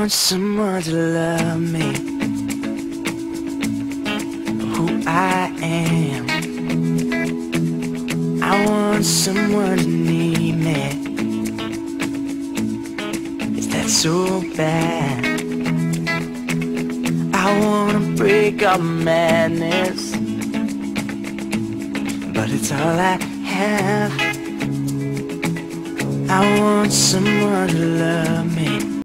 want someone to love me for who I am. I want someone to need me. Is that so bad? I wanna break all madness, but it's all I have. I want someone to love me.